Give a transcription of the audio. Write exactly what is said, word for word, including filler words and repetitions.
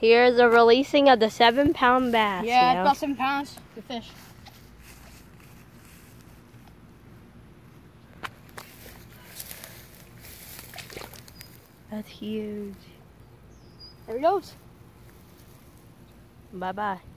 Here's the releasing of the seven pound bass. Yeah, you know? about seven pounds. Good fish. That's huge. There he goes. Bye bye.